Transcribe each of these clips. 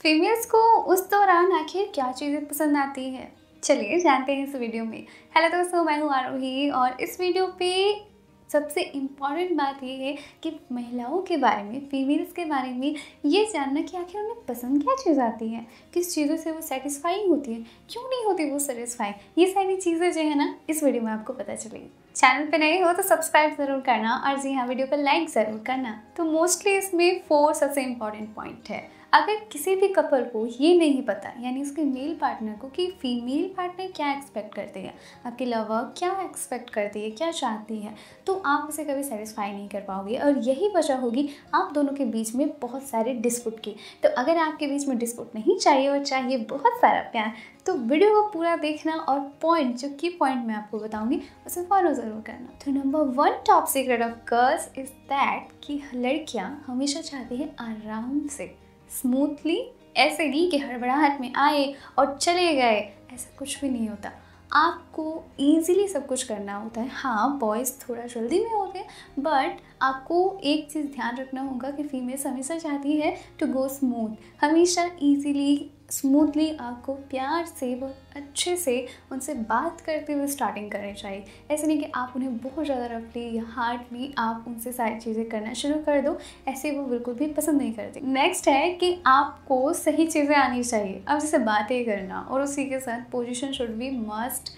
Females को उस दौरान आखिर क्या चीज़ें पसंद आती हैं, चलिए जानते हैं इस वीडियो में। हेलो दोस्तों, मैं हूँ आरोही और इस वीडियो पे सबसे इम्पॉर्टेंट बात ये है कि महिलाओं के बारे में, फीमेल्स के बारे में ये जानना कि आखिर उन्हें पसंद क्या चीज़ आती है, किस चीज़ों से वो सेटिस्फाइंग होती है, क्यों नहीं होती वो सेटिस्फाइंग। ये सारी चीज़ें जो है ना, इस वीडियो में आपको पता चलेगी। चैनल पे नए हो तो सब्सक्राइब ज़रूर करना और जी हाँ, वीडियो पर लाइक ज़रूर करना। तो मोस्टली इसमें 4 सबसे इम्पॉर्टेंट पॉइंट है। अगर किसी भी कपल को ये नहीं पता, यानी उसके मेल पार्टनर को, कि फीमेल पार्टनर क्या एक्सपेक्ट करती है, आपकी लवर क्या एक्सपेक्ट करती है, क्या चाहती है, तो आप उसे कभी सेटिस्फाई नहीं कर पाओगे और यही वजह होगी आप दोनों के बीच में बहुत सारे डिस्प्यूट की। तो अगर आपके बीच में डिस्प्यूट नहीं चाहिए और चाहिए बहुत सारा प्यार, तो वीडियो को पूरा देखना और पॉइंट, जो की पॉइंट मैं आपको बताऊंगी, उसे फॉलो ज़रूर करना। तो number 1 top secret of girls is that कि लड़कियां हमेशा चाहती हैं आराम से, स्मूथली। ऐसे नहीं कि हड़बड़ाहट में आए और चले गए, ऐसा कुछ भी नहीं होता। आपको ईजीली सब कुछ करना होता है। हाँ, बॉयज़ थोड़ा जल्दी में होते हैं, बट आपको एक चीज़ ध्यान रखना होगा कि फीमेल्स हमेशा चाहती है टू गो स्मूथ, हमेशा ईजीली, स्मूथली आपको प्यार से, बहुत अच्छे से उनसे बात करते हुए स्टार्टिंग करनी चाहिए। ऐसे नहीं कि आप उन्हें बहुत ज़्यादा रफली या हार्डली आप उनसे सारी चीज़ें करना शुरू कर दो, ऐसे वो बिल्कुल भी पसंद नहीं करते। नेक्स्ट है कि आपको सही चीज़ें आनी चाहिए। अब जैसे बातें करना, और उसी के साथ position should be must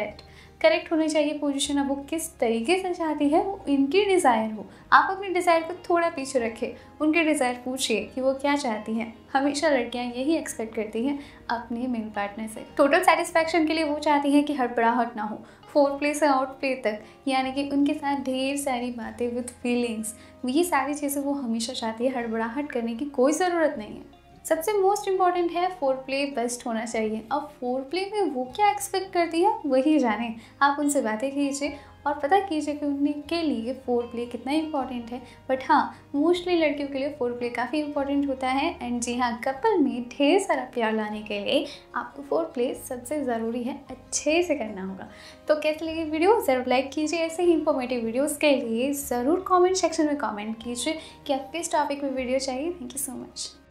correct होनी चाहिए पोजीशन। अब वो किस तरीके से चाहती है, वो इनकी डिज़ायर हो, आप अपनी डिज़ायर को थोड़ा पीछे रखें, उनके डिज़ायर पूछिए कि वो क्या चाहती हैं। हमेशा लड़कियां यही एक्सपेक्ट करती हैं अपने मेल पार्टनर से। टोटल सेटिस्फैक्शन के लिए वो चाहती हैं कि हड़बड़ाहट ना हो, फोर प्ले से आउट प्ले तक, यानी कि उनके साथ ढेर सारी बातें विद फीलिंग्स, ये सारी चीज़ें वो हमेशा चाहती है। हड़बड़ाहट करने की कोई ज़रूरत नहीं है। सबसे मोस्ट इम्पॉर्टेंट है फोर प्ले बेस्ट होना चाहिए। अब फोर प्ले में वो क्या एक्सपेक्ट करती है वही जाने। आप उनसे बातें कीजिए और पता कीजिए कि उनके लिए फोर प्ले कितना इम्पॉर्टेंट है। बट हाँ, मोस्टली लड़कियों के लिए फोर प्ले काफ़ी इम्पॉर्टेंट होता है। एंड जी हाँ, कपल में ढेर सारा प्यार लाने के लिए आपको फोर प्ले सबसे ज़रूरी है, अच्छे से करना होगा। तो कैसे लगी वीडियो, ज़रूर लाइक कीजिए। ऐसे ही इंफॉर्मेटिव वीडियोज़ के लिए ज़रूर कॉमेंट सेक्शन में कॉमेंट कीजिए कि आप किस टॉपिक में वीडियो चाहिए। Thank you so much.